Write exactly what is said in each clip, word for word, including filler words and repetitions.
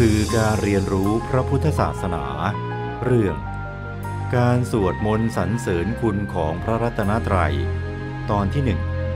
สื่อการเรียนรู้พระพุทธศาสนา เรื่องการสวดมนต์สรรเสริญคุณของพระรัตนตรัยตอนที่หนึ่ง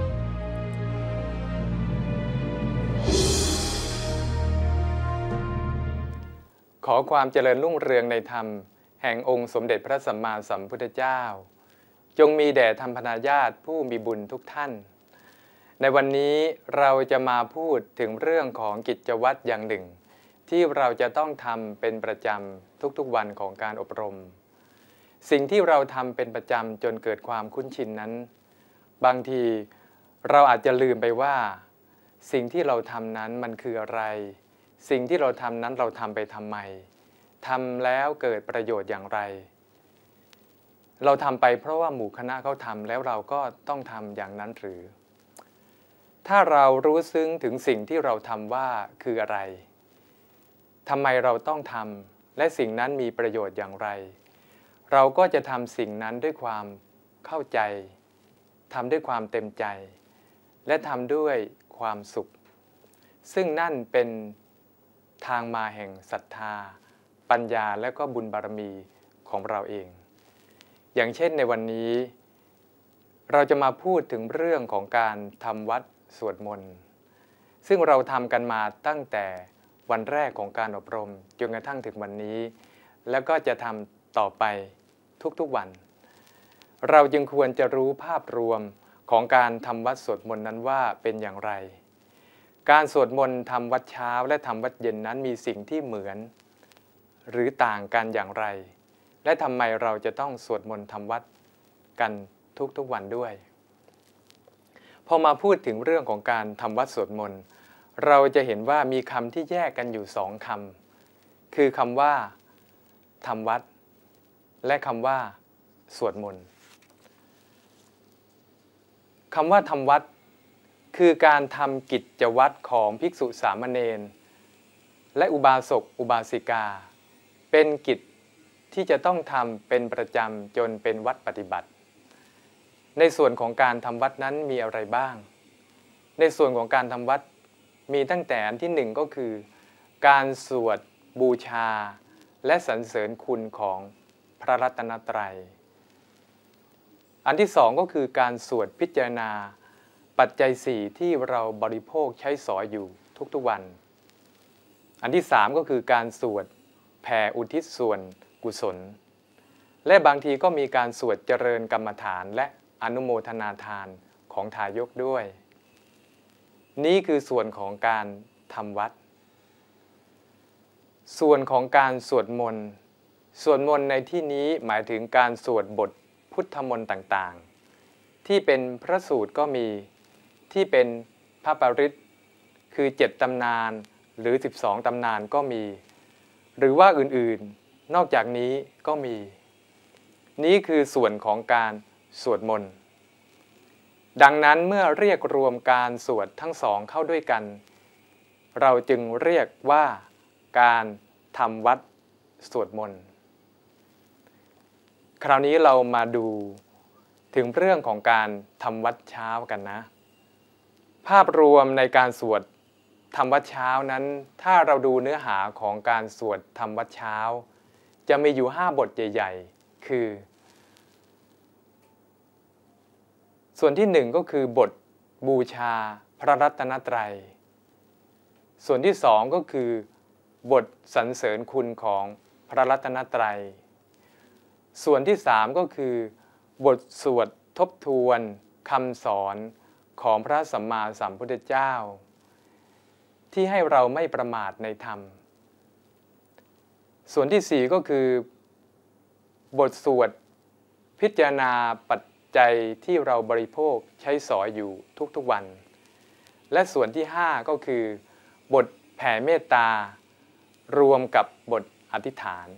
ขอความเจริญรุ่งเรืองในธรรมแห่งองค์สมเด็จพระสัมมาสัมพุทธเจ้าจงมีแด่ธรรมพนาญาติผู้มีบุญทุกท่านในวันนี้เราจะมาพูดถึงเรื่องของกิจวัตรอย่างหนึ่งที่เราจะต้องทำเป็นประจำทุกๆวันของการอบรมสิ่งที่เราทำเป็นประจำจนเกิดความคุ้นชินนั้นบางทีเราอาจจะลืมไปว่าสิ่งที่เราทำนั้นมันคืออะไรสิ่งที่เราทำนั้นเราทำไปทำไมทำแล้วเกิดประโยชน์อย่างไรเราทำไปเพราะว่าหมู่คณะเขาทำแล้วเราก็ต้องทำอย่างนั้นหรือถ้าเรารู้ซึ้งถึงสิ่งที่เราทำว่าคืออะไรทำไมเราต้องทำและสิ่งนั้นมีประโยชน์อย่างไรเราก็จะทำสิ่งนั้นด้วยความเข้าใจทำด้วยความเต็มใจและทำด้วยความสุขซึ่งนั่นเป็นทางมาแห่งศรัทธาปัญญาและก็บุญบารมีของเราเองอย่างเช่นในวันนี้เราจะมาพูดถึงเรื่องของการทำวัดสวดมนต์ซึ่งเราทำกันมาตั้งแต่วันแรกของการอบรมจนกระทั่งถึงวันนี้แล้วก็จะทำต่อไปทุกๆวันเราจึงควรจะรู้ภาพรวมของการทำวัดสวดมนต์นั้นว่าเป็นอย่างไรการสวดมนต์ทำวัดเช้าและทำวัดเย็นนั้นมีสิ่งที่เหมือนหรือต่างกันอย่างไรและทำไมเราจะต้องสวดมนต์ทำวัดกันทุกๆวันด้วยพอมาพูดถึงเรื่องของการทำวัดสวดมนต์เราจะเห็นว่ามีคำที่แยกกันอยู่สองคำคือคำว่าทำวัดและคำว่าสวดมนต์คำว่าทำวัดคือการทำกิจวัตรของภิกษุสามเณรและอุบาสกอุบาสิกาเป็นกิจที่จะต้องทำเป็นประจำจนเป็นวัดปฏิบัติในส่วนของการทำวัดนั้นมีอะไรบ้างในส่วนของการทำวัดมีตั้งแต่อันที่หนึ่งก็คือการสวดบูชาและสรรเสริญคุณของพระรัตนตรัยอันที่สองก็คือการสวดพิจารณาปัจจัยสี่ที่เราบริโภคใช้สอยอยู่ทุกๆวันอันที่สามก็คือการสวดแผ่อุทิศส่วนกุศลและบางทีก็มีการสวดเจริญกรรมฐานและอนุโมทนาทานของทายกด้วยนี่คือส่วนของการทำวัดส่วนของการสวดมนต์สวดมนต์ในที่นี้หมายถึงการสวดบทพุทธมนต์ต่างๆที่เป็นพระสูตรก็มีที่เป็นพระปริตรคือเจ็ดตำนานหรือสิบสองตำนานก็มีหรือว่าอื่นๆนอกจากนี้ก็มีนี่คือส่วนของการสวดมนต์ดังนั้นเมื่อเรียกรวมการสวดทั้งสองเข้าด้วยกันเราจึงเรียกว่าการทำวัดสวดมนต์คราวนี้เรามาดูถึงเรื่องของการทำวัดเช้ากันนะภาพรวมในการสวดทำวัดเช้านั้นถ้าเราดูเนื้อหาของการสวดทำวัดเช้าจะมีอยู่ห้าบทใหญ่ๆคือส่วนที่หนึ่งก็คือบทบูชาพระรัตนตรัยส่วนที่สองก็คือบทสรรเสริญคุณของพระรัตนตรัยส่วนที่สามก็คือบทสวดทบทวนคำสอนของพระสัมมาสัมพุทธเจ้าที่ให้เราไม่ประมาทในธรรมส่วนที่สี่ก็คือบทสวดพิจารณาปัจจัยที่เราบริโภคใช้สอยอยู่ทุกๆวันและส่วนที่ห้าก็คือบทแผ่เมตตารวมกับบทอธิษฐาน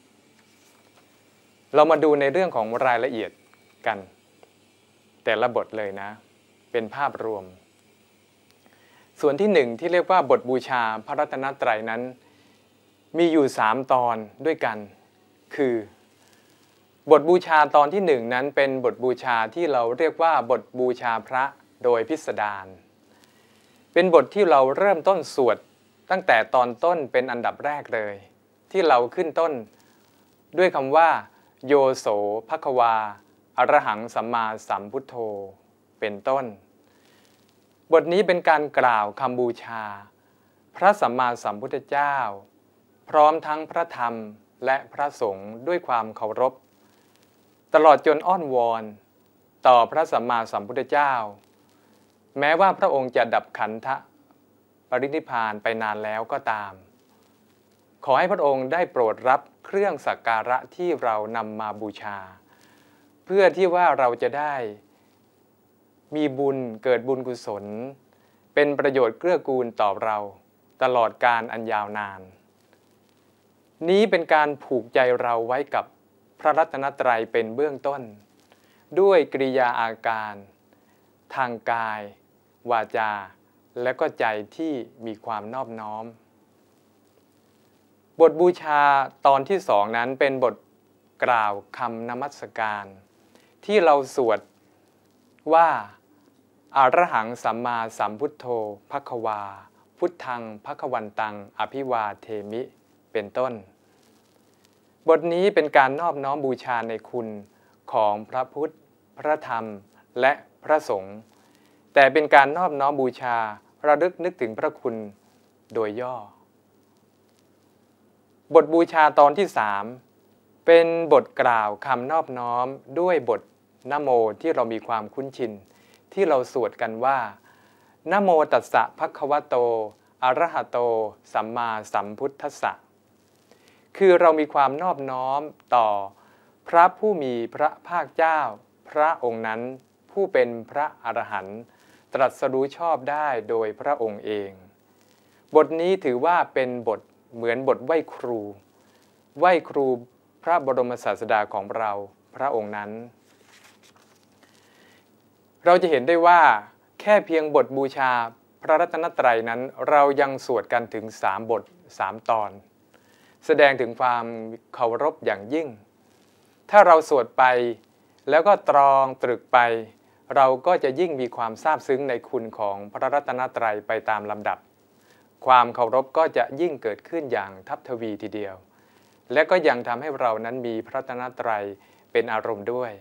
เรามาดูในเรื่องของรายละเอียดกันแต่ละบทเลยนะเป็นภาพรวมส่วนที่หนึ่งที่เรียกว่าบทบูชาพระรัตนตรัยนั้นมีอยู่สามตอนด้วยกันคือบทบูชาตอนที่หนึ่งนั้นเป็นบทบูชาที่เราเรียกว่าบทบูชาพระโดยพิสดารเป็นบทที่เราเริ่มต้นสวดตั้งแต่ตอนต้นเป็นอันดับแรกเลยที่เราขึ้นต้นด้วยคำว่าโยโสภควาอรหังสัมมาสัมพุทโธเป็นต้นบทนี้เป็นการกล่าวคำบูชาพระสัมมาสัมพุทธเจ้าพร้อมทั้งพระธรรมและพระสงฆ์ด้วยความเคารพตลอดจนอ้อนวอนต่อพระสัมมาสัมพุทธเจ้าแม้ว่าพระองค์จะดับขันธปรินิพพานไปนานแล้วก็ตามขอให้พระองค์ได้โปรดรับเครื่องสักการะที่เรานำมาบูชาเพื่อที่ว่าเราจะได้มีบุญเกิดบุญกุศลเป็นประโยชน์เกื้อกูลต่อเราตลอดกาลอันยาวนานนี้เป็นการผูกใจเราไว้กับพระรัตนตรัยเป็นเบื้องต้นด้วยกริยาอาการทางกายวาจาและก็ใจที่มีความนอบน้อมบทบูชาตอนที่สองนั้นเป็นบทกล่าวคำนมัสการที่เราสวดว่าอรหังสัมมาสัมพุทโธภควาพุทธังภควันตังอภิวาเทมิเป็นต้นบทนี้เป็นการนอบน้อมบูชาในคุณของพระพุทธพระธรรมและพระสงฆ์แต่เป็นการนอบน้อมบูชาระลึกนึกถึงพระคุณโดยย่อบทบูชาตอนที่สามเป็นบทกล่าวคำนอบน้อมด้วยบทนะโมที่เรามีความคุ้นชินที่เราสวดกันว่านะโมตัสสะภะคะวะโตอะระหะโตสัมมาสัมพุทธัสสะคือเรามีความนอบน้อมต่อพระผู้มีพระภาคเจ้าพระองค์นั้นผู้เป็นพระอรหันต์ตรัสรู้ชอบได้โดยพระองค์เองบทนี้ถือว่าเป็นบทเหมือนบทไหว้ครูไหว้ครูพระบรมศาสดาของเราพระองค์นั้นเราจะเห็นได้ว่าแค่เพียงบทบูชาพระรัตนตรัยนั้นเรายังสวดกันถึงสามบทสามตอนแสดงถึงความเคารพอย่างยิ่งถ้าเราสวดไปแล้วก็ตรองตรึกไปเราก็จะยิ่งมีความซาบซึ้งในคุณของพระรัตนตรัยไปตามลำดับความเคารพก็จะยิ่งเกิดขึ้นอย่างทัพทวีทีเดียวและก็ยังทำให้เรานั้นมีพระรัตนตรัยเป็นอารมณ์ด้วย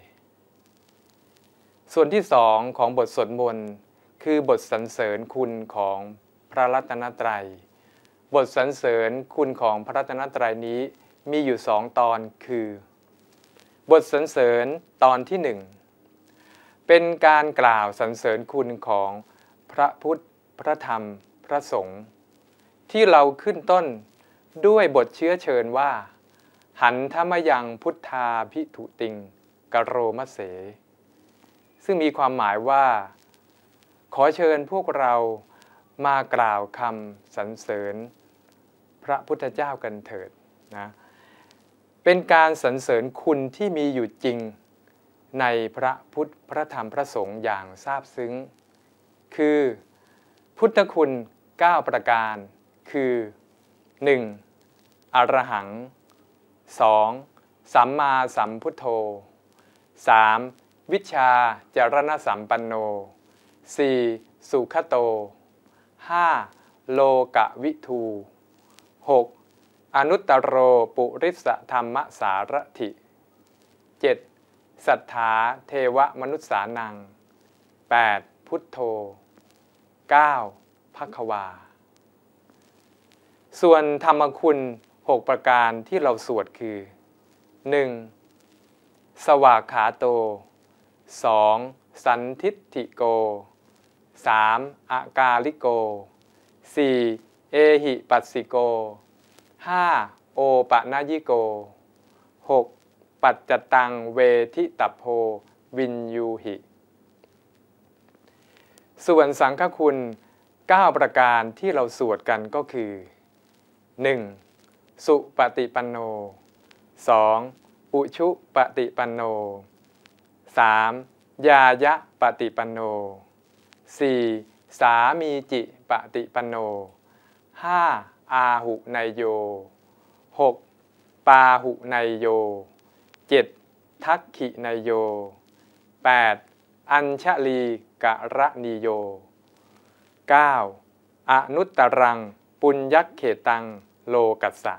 ส่วนที่สองของบทสวดมนต์คือบทสรรเสริญคุณของพระรัตนตรัยบทสรรเสริญคุณของพระรัตนตรัยนี้มีอยู่สองตอนคือบทสรรเสริญตอนที่หนึ่งเป็นการกล่าวสรรเสริญคุณของพระพุทธพระธรรมพระสงฆ์ที่เราขึ้นต้นด้วยบทเชื้อเชิญว่าหันธมยังพุทธาภิถุติงกโรมะเสซึ่งมีความหมายว่าขอเชิญพวกเรามากล่าวคำสรรเสริญพระพุทธเจ้ากันเถิดนะเป็นการสรรเสริญคุณที่มีอยู่จริงในพระพุทธพระธรรมพระสงฆ์อย่างซาบซึ้งคือพุทธคุณเก้าประการคือหนึ่งอรหังสองสัมมาสัมพุทโธสามวิชชาจารณสัมปันโนสี่สุขโตห้าโลกวิทูหกอนุตตโรปุริสธรรมสารถิเจ็ดสัทธาเทวมนุษสานังแปดพุทโธเก้าภควาส่วนธรรมคุณหกประการที่เราสวดคือหนึ่งสวากขาโตสองสันทิฏฐิโกสามอากาลิโกสี่เอหิปัสสิโกห้าโอปะนายิโกหกปัจจตังเวทิตัพโพวินยูหิส่วนสังฆคุณเก้าประการที่เราสวดกันก็คือหนึ่งสุปฏิปันโนสองอุชุปฏิปันโนสามยายะปฏิปันโนสี่สามีจิปฏิปันโนห้าอาหุไนโยหกปาหุไนโยเจ็ดทักขิไนโยแปดอัญชลีกะระนิโยเก้าอนุตตรังปุญญักเขตังโลกัสสะ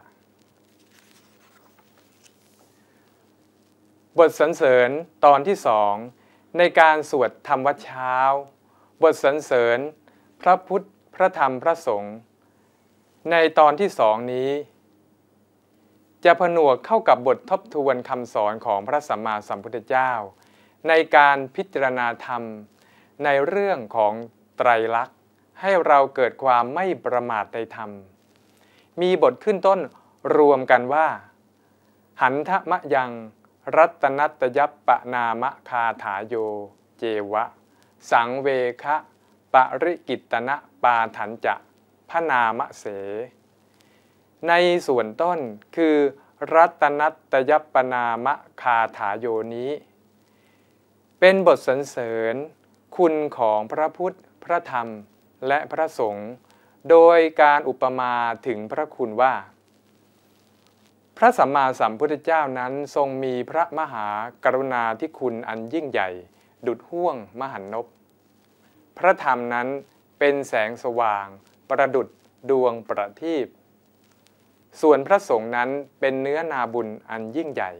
บทสรรเสริญตอนที่สองในการสวดธรรมวัดเช้าบทสรรเสริญพระพุทธพระธรรมพระสงฆ์ในตอนที่สองนี้จะผนวกเข้ากับบททบทวนคำสอนของพระสัมมาสัมพุทธเจ้าในการพิจารณาธรรมในเรื่องของไตรลักษณ์ให้เราเกิดความไม่ประมาทในธรรมมีบทขึ้นต้นรวมกันว่าหันทมะยังรัตนัตยัปปนามะคาถาโยเจวะสังเวคะปริกิตนะปาถันจะพนามะเสในส่วนต้นคือรัตนัตยัปปนามะคาถาโยนี้เป็นบทสรรเสริญคุณของพระพุทธพระธรรมและพระสงฆ์โดยการอุปมาถึงพระคุณว่าพระสัมมาสัมพุทธเจ้านั้นทรงมีพระมหากรุณาธิคุณอันยิ่งใหญ่ดุจห้วงมหันนพพระธรรมนั้นเป็นแสงสว่างประดุจดวงประทีปส่วนพระสงฆ์นั้นเป็นเนื้อนาบุญอันยิ่งใหญ่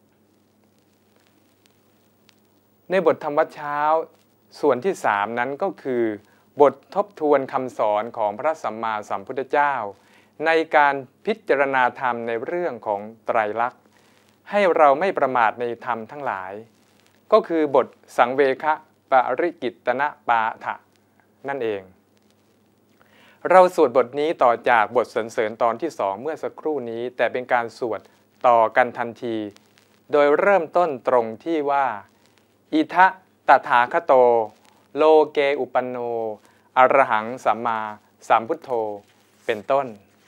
ในบทธรรมวัดเช้าส่วนที่สามนั้นก็คือบททบทวนคำสอนของพระสัมมาสัมพุทธเจ้าในการพิจารณาธรรมในเรื่องของไตรลักษณ์ให้เราไม่ประมาทในธรรมทั้งหลายก็คือบทสังเวคะปริกิตนะปาถะนั่นเองเราสวดบทนี้ต่อจากบทสรรเสริญตอนที่สองเมื่อสักครู่นี้แต่เป็นการสวดต่อกันทันทีโดยเริ่มต้นตรงที่ว่าอิทะตถาคโตโลเกอุปันโนอรหังสัมมาสัมพุทโธเป็นต้น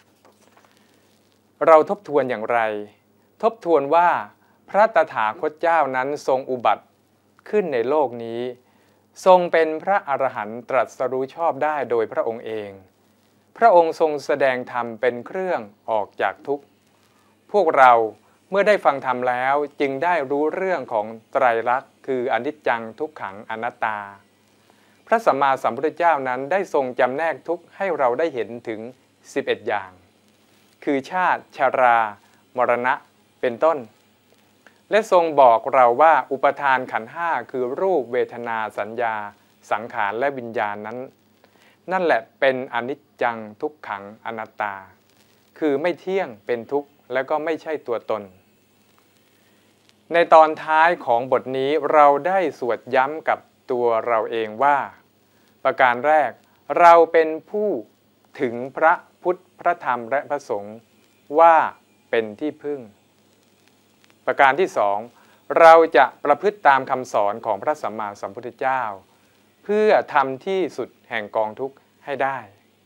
เราทบทวนอย่างไรทบทวนว่าพระตถาคตเจ้านั้นทรงอุบัติขึ้นในโลกนี้ทรงเป็นพระอรหันต์ตรัสรู้ชอบได้โดยพระองค์เองพระองค์ทรงแสดงธรรมเป็นเครื่องออกจากทุกข์พวกเราเมื่อได้ฟังธรรมแล้วจึงได้รู้เรื่องของไตรลักษณ์คืออนิจจังทุกขังอนัตตาพระสัมมาสัมพุทธเจ้านั้นได้ทรงจำแนกทุกข์ให้เราได้เห็นถึงสิบเอ็ดอย่างคือชาติชรามรณะเป็นต้นและทรงบอกเราว่าอุปทานขันธ์ห้าคือรูปเวทนาสัญญาสังขารและวิญญาณนั้นนั่นแหละเป็นอนิจจังทุกขังอนัตตาคือไม่เที่ยงเป็นทุกข์และก็ไม่ใช่ตัวตนในตอนท้ายของบทนี้เราได้สวดย้ำกับตัวเราเองว่าประการแรกเราเป็นผู้ถึงพระพุทธพระธรรมและพระสงฆ์ว่าเป็นที่พึ่งประการที่สองเราจะประพฤติตามคำสอนของพระสัมมาสัมพุทธเจ้าเพื่อทำที่สุดแห่งกองทุกข์ให้ได้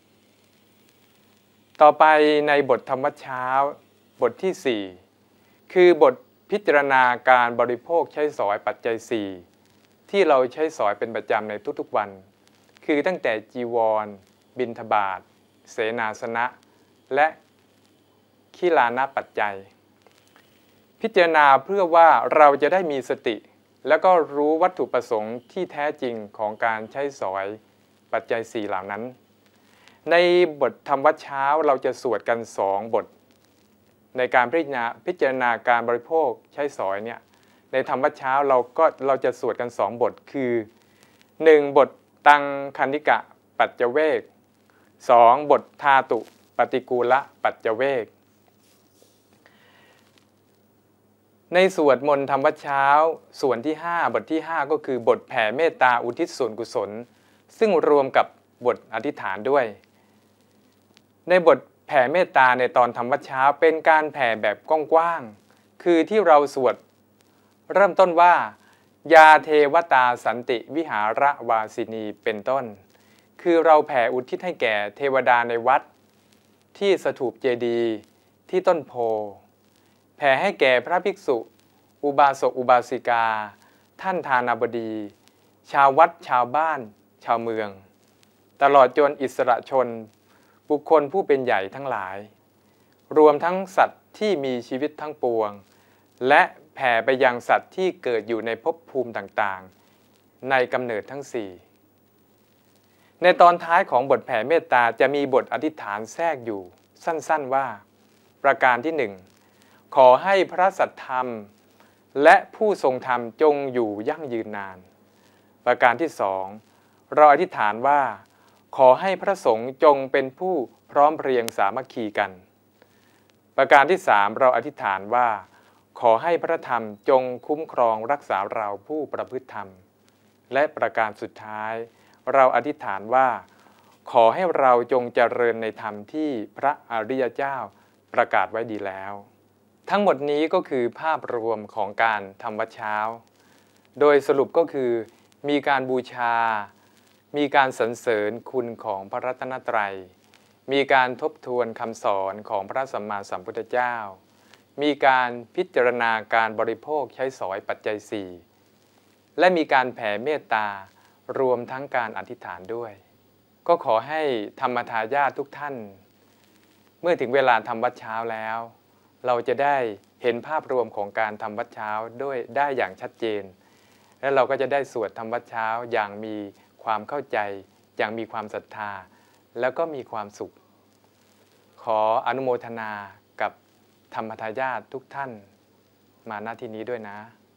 ต่อไปในบทธรรมวัดเช้าบทที่สี่คือบทพิจารณาการบริโภคใช้สอยปัจจัยสี่ที่เราใช้สอยเป็นประจำในทุกๆวันคือตั้งแต่จีวรบิณฑบาตเสนาสนะและขิลานะปัจจัยพิจารณาเพื่อว่าเราจะได้มีสติแล้วก็รู้วัตถุประสงค์ที่แท้จริงของการใช้สอยปัจจัยสี่เหล่านั้นในบทธรรมวัดเช้าเราจะสวดกันสองบทในการพิจารณาพิจารณาการบริโภคใช้สอยเนี่ยในธรรมวัดเช้าเราก็เราจะสวดกันสองบทคือหนึ่งบทตังคันธิกะปัจจเวกสองบทธาตุปฏิกูละปัจจเวกในสวดมนต์ธรรมวัดเช้าส่วนที่ห้าบทที่ห้าก็คือบทแผ่เมตตาอุทิศส่วนกุศลซึ่งรวมกับบทอธิษฐานด้วยในบทแผ่เมตตาในตอนธรรมวัดเช้าเป็นการแผ่แบบกว้างๆคือที่เราสวดเริ่มต้นว่ายาเทวตาสันติวิหารวาสินีเป็นต้นคือเราแผ่อุทิศให้แก่เทวดาในวัดที่สถูปเจดีย์ที่ต้นโพแผ่ให้แก่พระภิกษุอุบาสกอุบาสิกาท่านทานาบดีชาววัดชาวบ้านชาวเมืองตลอดจนอิสระชนบุคคลผู้เป็นใหญ่ทั้งหลายรวมทั้งสัตว์ที่มีชีวิตทั้งปวงและแผ่ไปยังสัตว์ที่เกิดอยู่ในภพภูมิต่างๆในกำเนิดทั้งสี่ในตอนท้ายของบทแผ่เมตตาจะมีบทอธิษฐานแทรกอยู่สั้นๆว่าประการที่หนึ่งขอให้พระสัทธรรมและผู้ทรงธรรมจงอยู่ยั่งยืนนานประการที่สองเราอธิษฐานว่าขอให้พระสงฆ์จงเป็นผู้พร้อมเพรียงสามัคคีกันประการที่สามเราอธิษฐานว่าขอให้พระธรรมจงคุ้มครองรักษาเราผู้ประพฤติธรรมและประการสุดท้ายเราอธิษฐานว่าขอให้เราจงเจริญในธรรมที่พระอริยเจ้าประกาศไว้ดีแล้วทั้งหมดนี้ก็คือภาพรวมของการทำวัดเช้าโดยสรุปก็คือมีการบูชามีการสรรเสริญคุณของพระรัตนตรัยมีการทบทวนคำสอนของพระสัมมาสัมพุทธเจ้ามีการพิจารณาการบริโภคใช้สอยปัจจัยสี่และมีการแผ่เมตตารวมทั้งการอธิษฐานด้วยก็ขอให้ธรรมทายาททุกท่านเมื่อถึงเวลาทำวัดเช้าแล้วเราจะได้เห็นภาพรวมของการทำวัดเช้าด้วยได้อย่างชัดเจนและเราก็จะได้สวดทำวัดเช้าอย่างมีความเข้าใจอย่างมีความศรัทธาแล้วก็มีความสุขขออนุโมทนากับธรรมทายาททุกท่านมาณที่นี้ด้วยนะ